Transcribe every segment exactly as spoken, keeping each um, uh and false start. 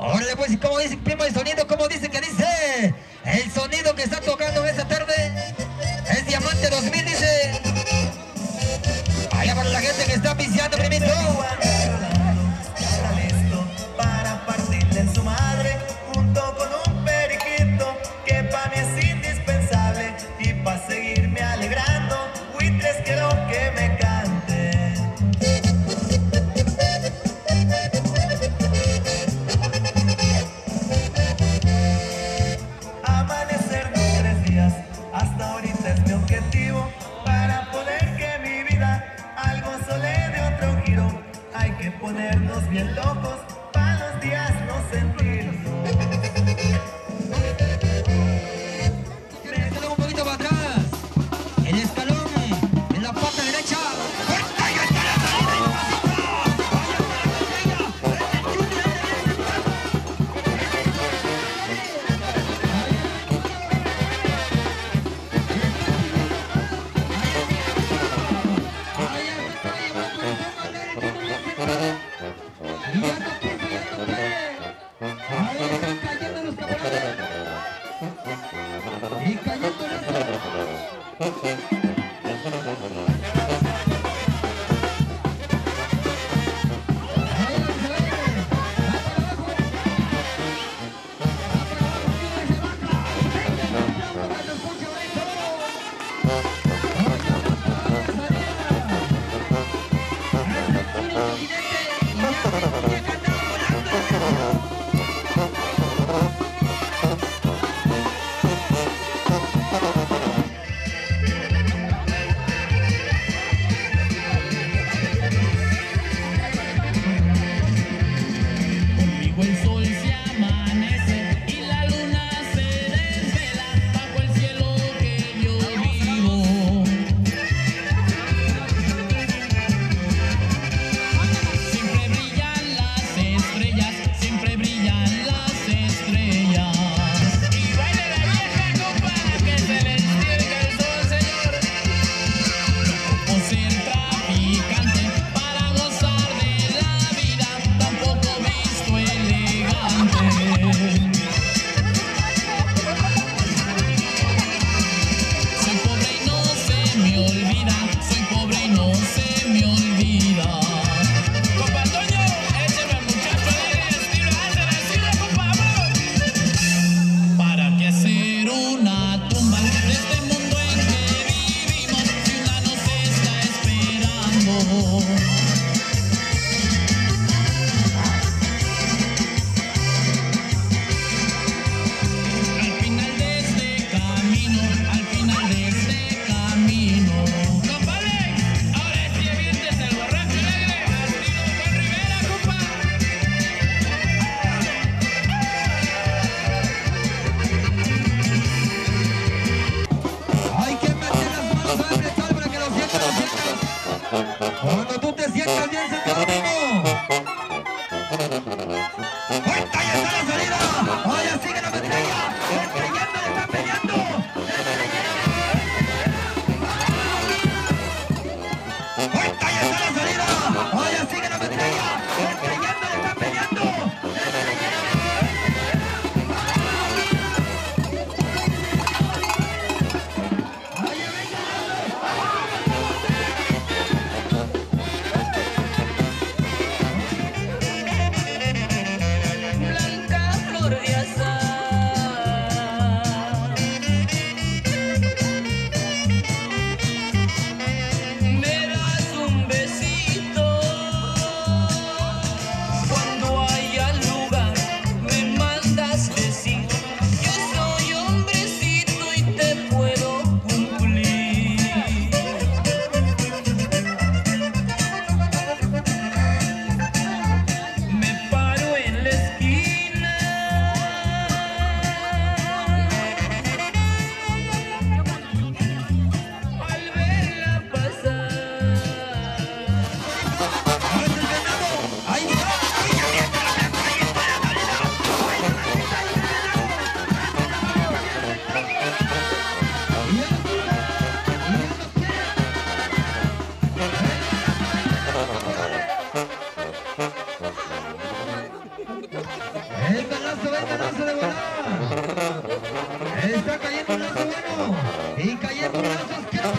Ahora pues, ¿cómo dice primo el sonido? ¿Cómo dice que dice? El sonido que está tocando esta tarde es Diamante dos mil, dice. Allá para la gente que está viciando, primito. Para partirle en su madre, junto con un periquito que para mí es indispensable. Y para seguirme alegrando, buitres quiero que me canten. Amanecer de tres días, hasta ahorita es mi objetivo. Para poder que mi vida algo sole de otro giro, hay que ponernos bien locos para los días no sentirnos. Un poquito para atrás. El escalón en la pata derecha. Y cayendo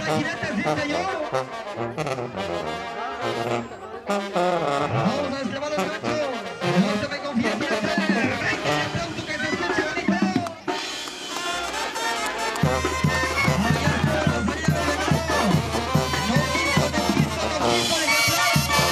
jinete, sí señor. Vamos a desclavar el gancho. No se me confía, jinete. Venga el aplauso que se escuche bonito. Allá está la salida del venado. No quiso, no quiso, no quiso el ejemplar.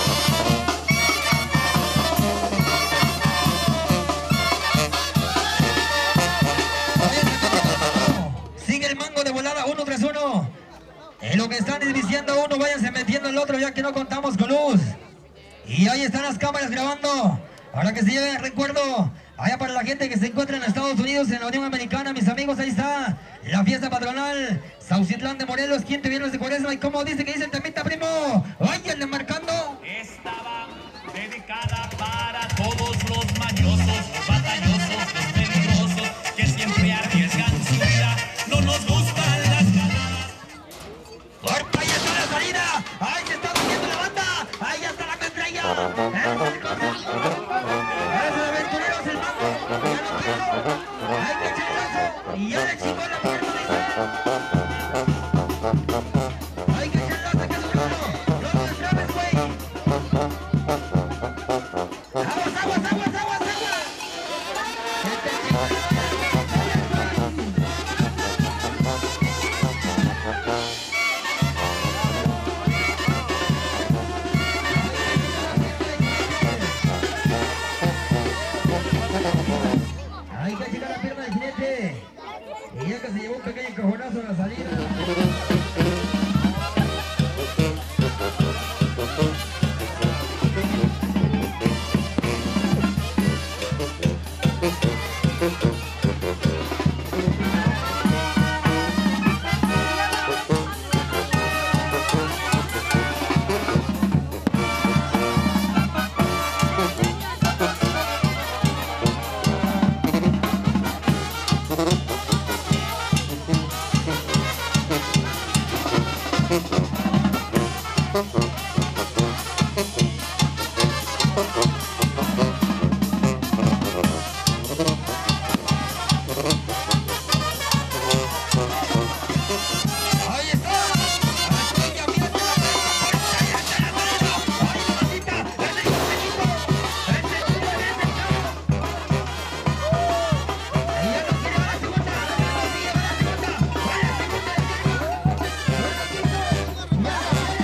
Sigue el mango de volada, uno tras uno. En lo que están diciendo uno, váyanse metiendo el otro ya que no contamos con luz. Y ahí están las cámaras grabando. Ahora que se lleve el recuerdo, allá para la gente que se encuentra en Estados Unidos, en la Unión Americana, mis amigos, ahí está la fiesta patronal, Saucitlán de Morelos, quince viernes de Cuaresma. Y como dice que dice el temita, primo, váyanle marcando. Estaba dedicada para todos los mañosos, batallosos, los peligrosos, que siempre arriesgan su vida. No nos gustan las ganadas. ¡Corta! ¡Ahí está la salida! ¡Ahí se está moviendo la banda! ¡Ahí está la metralla! ¡Es el aventurero, es el mango! ¡Ya no quiso! ¡Hay que echar el lazo! ¡Y ya le chingó la mujer, no dice! ¡Hay que echar el lazo, que es uno! ¡No te destrabes, güey! ¡Aguas, aguas, aguas, aguas, aguas! ¡Que te chingó la mujer! Hay que checar la pierna del jinete. Y ya que se llevó un pequeño encajonazo en la salida. Ahí está. Venga, mira, mira, ahí está la salida. Ahí, mamacita, ese es el chiquito. Ese es el chiquito. Y ya no quiere, va la segunda. No sigue, va la segunda. Va la segunda, el chiquito. Ya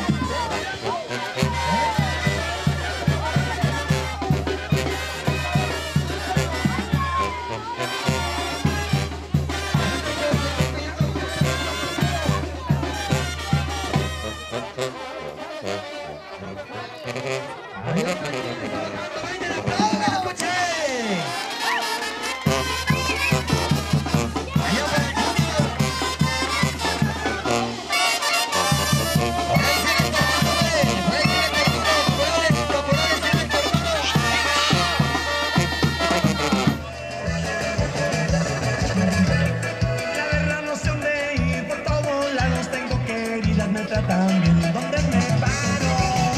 ahí está el jinete, está agarrando, venga el aplauso, que lo escuche. Allá va el junior. Por ahí sigue el tornado, güey. Por ahí sigue el tornado. Corporales, corporales, sigue el tornado. La verdad no sé dónde ir, por todos lados tengo queridas, me tratan bien, ¿dónde me paro?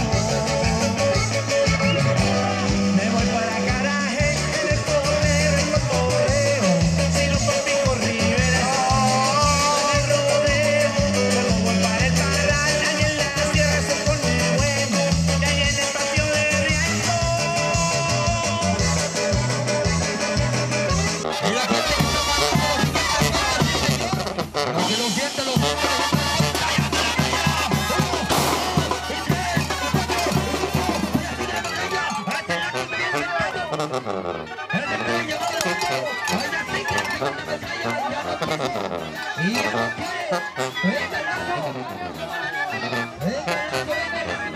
Me voy para garaje, en el torneo, en cotorreo, si no por Pico Rivera, en el rodeo, luego voy para el Parral, allá en la sierra, eso pone bueno, y allá en el patio de Riesgo. Y la gente que está pasando los siguientes pasos, sí, señor. Para que lo sientan los hombres. ¡Allá está la playa! ¡Uno! ¡Y tres! ¡Y cuatro! ¡Y cinco! ¡Allá sigue la metralla! ¡Hacia la que viene el pedo! ¡Es el tren llevado de fondo! ¡Allá sigue la segunda metralla! ¡Ya no quiso! ¡Y ya no quiere! ¡Venga el lazo! ¡Venga el lazo, venga el lazo!